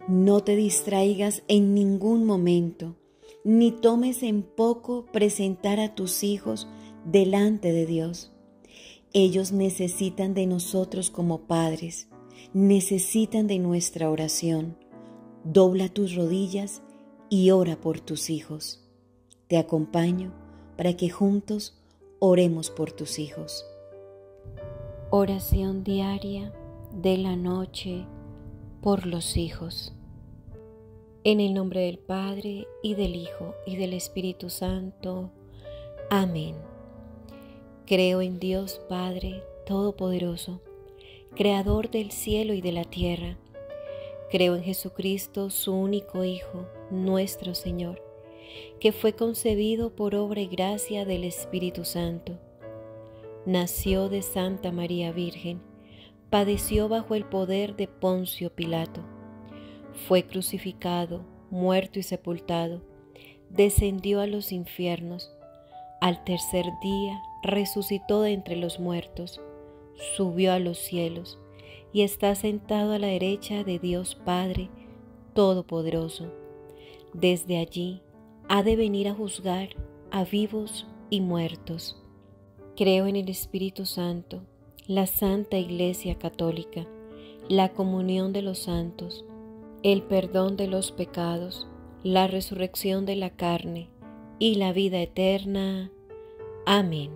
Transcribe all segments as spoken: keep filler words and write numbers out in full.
No te distraigas en ningún momento, ni tomes en poco presentar a tus hijos delante de Dios. Ellos necesitan de nosotros como padres, necesitan de nuestra oración. Dobla tus rodillas y ora por tus hijos. Te acompaño para que juntos oremos por tus hijos. Oración diaria de la noche por los hijos. En el nombre del Padre, y del Hijo, y del Espíritu Santo. Amén. Creo en Dios Padre Todopoderoso, Creador del cielo y de la tierra. Creo en Jesucristo, su único Hijo, nuestro Señor, que fue concebido por obra y gracia del Espíritu Santo. Nació de Santa María Virgen, padeció bajo el poder de Poncio Pilato, fue crucificado, muerto y sepultado, descendió a los infiernos, al tercer día resucitó de entre los muertos, subió a los cielos y está sentado a la derecha de Dios Padre Todopoderoso. Desde allí ha de venir a juzgar a vivos y muertos. Creo en el Espíritu Santo, la Santa Iglesia Católica, la comunión de los santos, el perdón de los pecados, la resurrección de la carne y la vida eterna. Amén.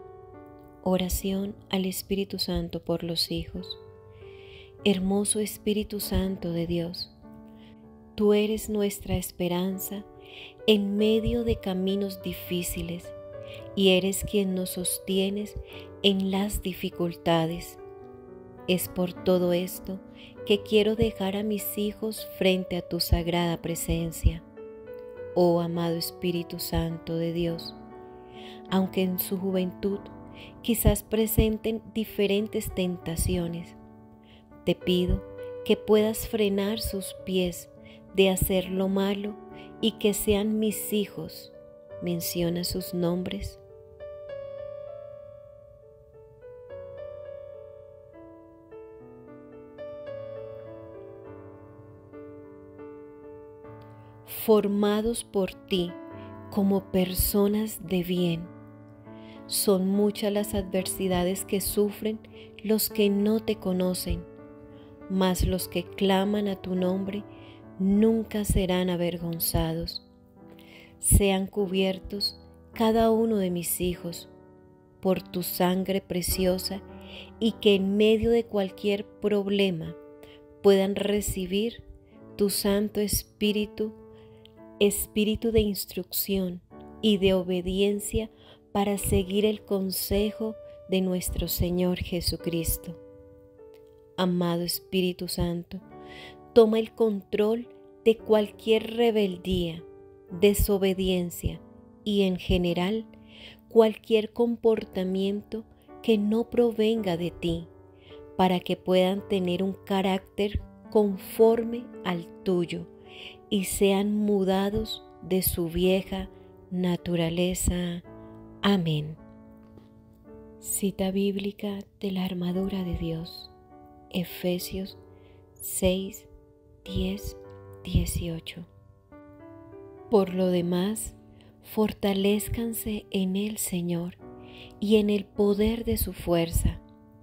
Oración al Espíritu Santo por los hijos. Hermoso Espíritu Santo de Dios, tú eres nuestra esperanza en medio de caminos difíciles y eres quien nos sostienes en las dificultades. Es por todo esto que quiero dejar a mis hijos frente a tu sagrada presencia. Oh amado Espíritu Santo de Dios, aunque en su juventud quizás presenten diferentes tentaciones, te pido que puedas frenar sus pies de hacer lo malo y que sean mis hijos. Menciona sus nombres. Formados por ti como personas de bien. Son muchas las adversidades que sufren los que no te conocen, mas los que claman a tu nombre nunca serán avergonzados. Sean cubiertos cada uno de mis hijos por tu sangre preciosa y que en medio de cualquier problema puedan recibir tu Santo Espíritu, Espíritu de instrucción y de obediencia para seguir el consejo de nuestro Señor Jesucristo. Amado Espíritu Santo, toma el control de cualquier rebeldía, desobediencia y en general cualquier comportamiento que no provenga de ti, para que puedan tener un carácter conforme al tuyo y sean mudados de su vieja naturaleza. Amén. Cita bíblica de la armadura de Dios, Efesios seis, diez, dieciocho. Por lo demás, fortalézcanse en el Señor y en el poder de su fuerza.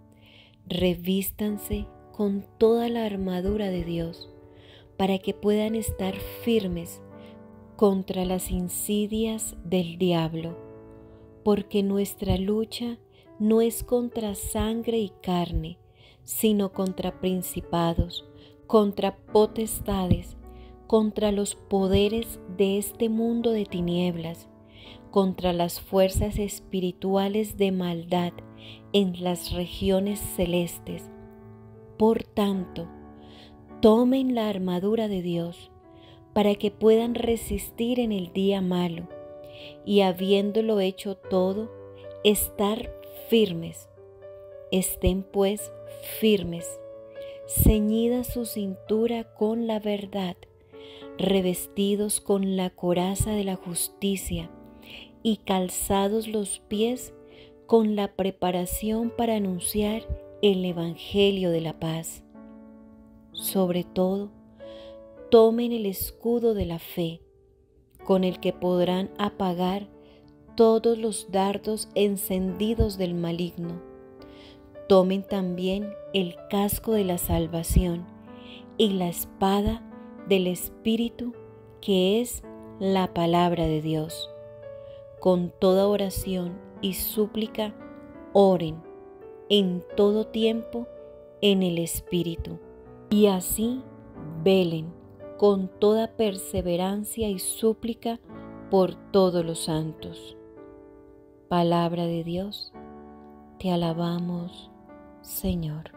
Revístanse con toda la armadura de Dios para que puedan estar firmes contra las insidias del diablo, porque nuestra lucha no es contra sangre y carne, sino contra principados, contra potestades, contra los poderes de este mundo de tinieblas, contra las fuerzas espirituales de maldad en las regiones celestes. Por tanto, tomen la armadura de Dios para que puedan resistir en el día malo y, habiéndolo hecho todo, estar firmes. Estén pues firmes, ceñida su cintura con la verdad, revestidos con la coraza de la justicia y calzados los pies con la preparación para anunciar el Evangelio de la paz. Sobre todo, tomen el escudo de la fe, con el que podrán apagar todos los dardos encendidos del maligno. Tomen también el casco de la salvación y la espada del Espíritu, que es la palabra de Dios. Con toda oración y súplica, oren en todo tiempo en el Espíritu, y así velen con toda perseverancia y súplica por todos los santos. Palabra de Dios, te alabamos, Señor.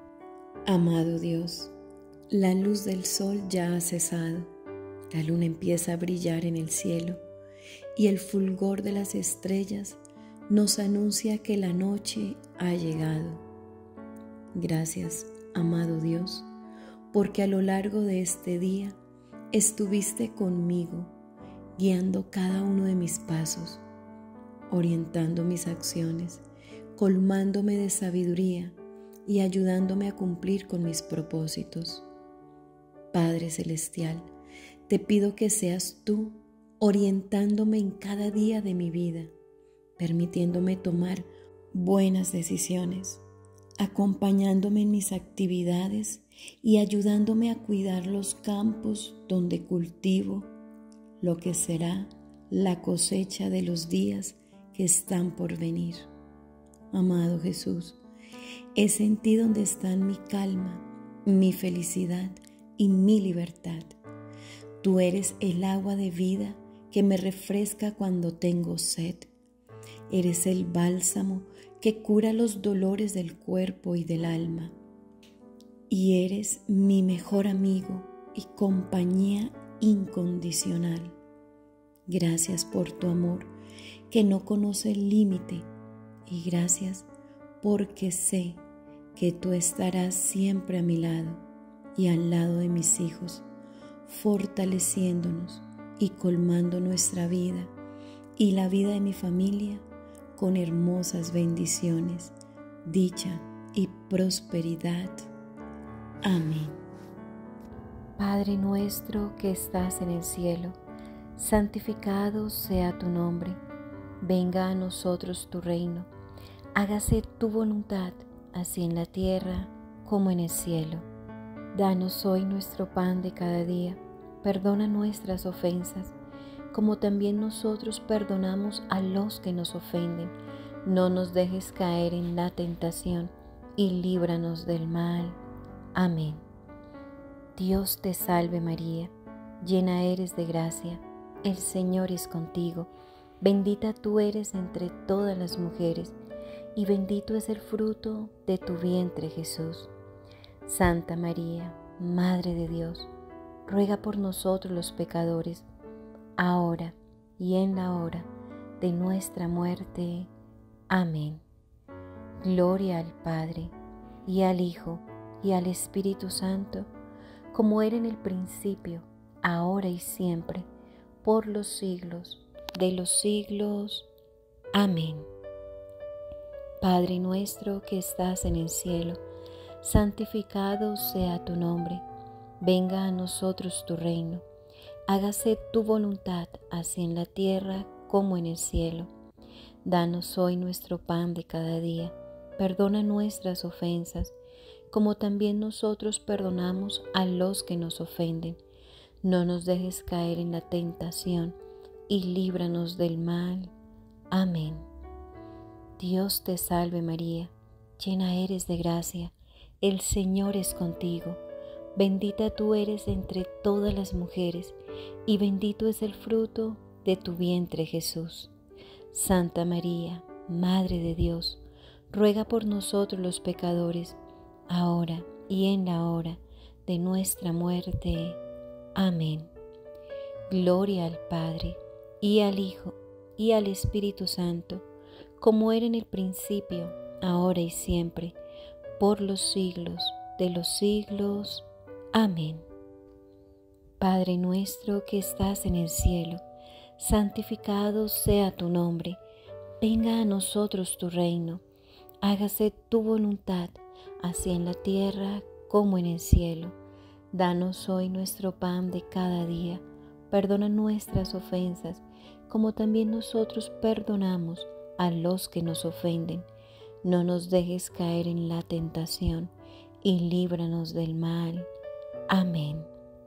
Amado Dios, la luz del sol ya ha cesado, la luna empieza a brillar en el cielo y el fulgor de las estrellas nos anuncia que la noche ha llegado. Gracias, amado Dios, porque a lo largo de este día estuviste conmigo, guiando cada uno de mis pasos, orientando mis acciones, colmándome de sabiduría y ayudándome a cumplir con mis propósitos. Padre Celestial, te pido que seas tú orientándome en cada día de mi vida, permitiéndome tomar buenas decisiones, acompañándome en mis actividades y ayudándome a cuidar los campos donde cultivo lo que será la cosecha de los días que están por venir. Amado Jesús, es en ti donde están mi calma, mi felicidad y mi libertad. Tú eres el agua de vida que me refresca cuando tengo sed. Eres el bálsamo que cura los dolores del cuerpo y del alma. Y eres mi mejor amigo y compañía incondicional. Gracias por tu amor que no conoce límite, y gracias porque sé que tú estarás siempre a mi lado y al lado de mis hijos, fortaleciéndonos y colmando nuestra vida y la vida de mi familia con hermosas bendiciones, dicha y prosperidad. Amén. Padre nuestro que estás en el cielo, santificado sea tu nombre. Venga a nosotros tu reino. Hágase tu voluntad, así en la tierra como en el cielo. Danos hoy nuestro pan de cada día. Perdona nuestras ofensas, como también nosotros perdonamos a los que nos ofenden. No nos dejes caer en la tentación, y líbranos del mal. Amén. Dios te salve María, llena eres de gracia, el Señor es contigo. Bendita tú eres entre todas las mujeres, y bendito es el fruto de tu vientre Jesús. Santa María, Madre de Dios, ruega por nosotros los pecadores, ahora y en la hora de nuestra muerte. Amén. Gloria al Padre, y al Hijo, y al Espíritu Santo, como era en el principio, ahora y siempre, por los siglos de los siglos. Amén. Padre nuestro que estás en el cielo, santificado sea tu nombre. Venga a nosotros tu reino. Hágase tu voluntad, así en la tierra como en el cielo. Danos hoy nuestro pan de cada día. Perdona nuestras ofensas, como también nosotros perdonamos a los que nos ofenden. No nos dejes caer en la tentación, y líbranos del mal. Amén. Dios te salve María, llena eres de gracia, el Señor es contigo. Bendita tú eres entre todas las mujeres, y bendito es el fruto de tu vientre Jesús. Santa María, Madre de Dios, ruega por nosotros los pecadores, ahora y en la hora de nuestra muerte. Amén. Gloria al Padre, y al Hijo, y al Espíritu Santo, como era en el principio, ahora y siempre, por los siglos de los siglos. Amén. Padre nuestro que estás en el cielo, santificado sea tu nombre. Venga a nosotros tu reino. Hágase tu voluntad, así en la tierra como en el cielo. Danos hoy nuestro pan de cada día. Perdona nuestras ofensas, como también nosotros perdonamos a los que nos ofenden. No nos dejes caer en la tentación y líbranos del mal. Amén.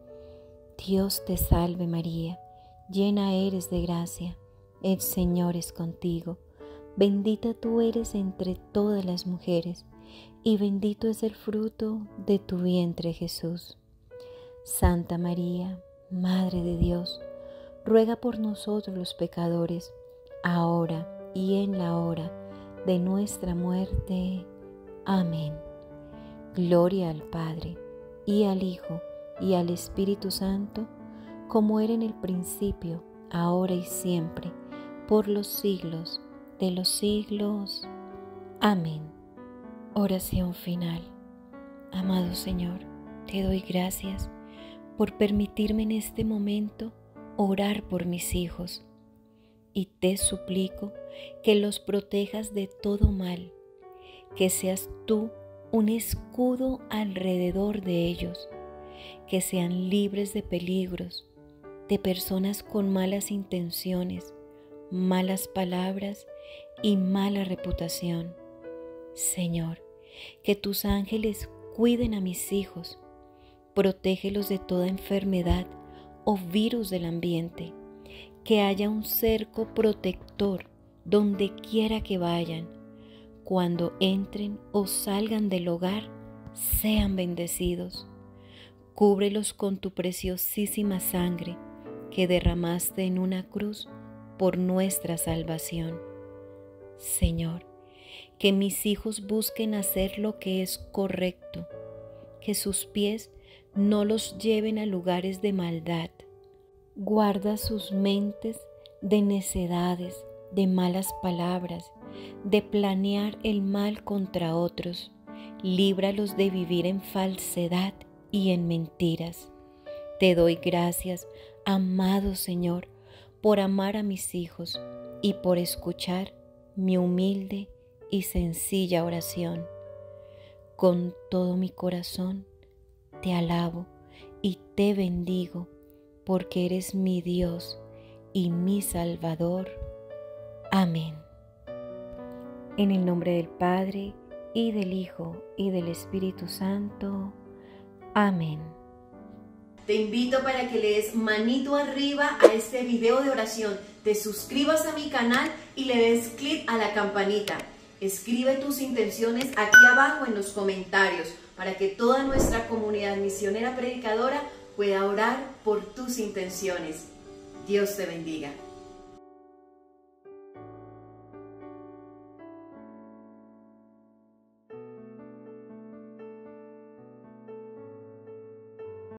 Dios te salve María, llena eres de gracia, el Señor es contigo. Bendita tú eres entre todas las mujeres, y bendito es el fruto de tu vientre Jesús. Santa María, Madre de Dios, ruega por nosotros los pecadores, ahora y en la hora de nuestra muerte. Amén. Gloria al Padre, y al Hijo, y al Espíritu Santo, como era en el principio, ahora y siempre, por los siglos de los siglos. Amén. Oración final. Amado Señor, te doy gracias por permitirme en este momento orar por mis hijos, y te suplico que los protejas de todo mal, que seas tú un escudo alrededor de ellos, que sean libres de peligros, de personas con malas intenciones, malas palabras y mala reputación. Señor, que tus ángeles cuiden a mis hijos, protégelos de toda enfermedad o virus del ambiente, que haya un cerco protector donde quiera que vayan. Cuando entren o salgan del hogar, sean bendecidos. Cúbrelos con tu preciosísima sangre que derramaste en una cruz por nuestra salvación. Señor, que mis hijos busquen hacer lo que es correcto, que sus pies no los lleven a lugares de maldad. Guarda sus mentes de necedades, de malas palabras, de planear el mal contra otros. Líbralos de vivir en falsedad y en mentiras. Te doy gracias, amado Señor, por amar a mis hijos y por escuchar mi humilde y sencilla oración. Con todo mi corazón te alabo y te bendigo, porque eres mi Dios y mi Salvador. Amén. En el nombre del Padre, y del Hijo, y del Espíritu Santo. Amén. Te invito para que le des manito arriba a este video de oración, te suscribas a mi canal y le des clic a la campanita. Escribe tus intenciones aquí abajo en los comentarios para que toda nuestra comunidad misionera predicadora pueda orar por tus intenciones. Dios te bendiga.